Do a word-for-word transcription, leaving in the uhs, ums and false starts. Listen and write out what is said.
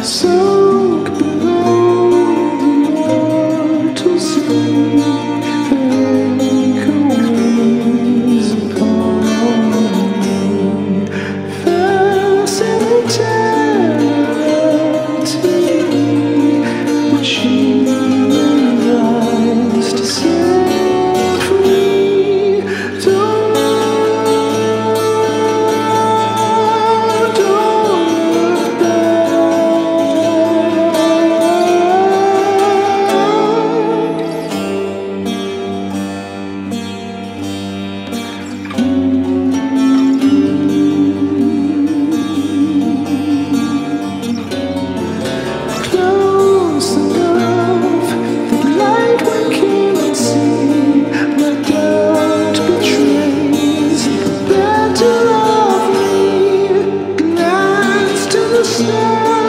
Sunk below the mortal sea, anchor weighs upon me. Fastened eternity, but she may rise to set free. Don't, don't look close enough that light we cannot see. My doubt betrays the better of me. Glance to the stars.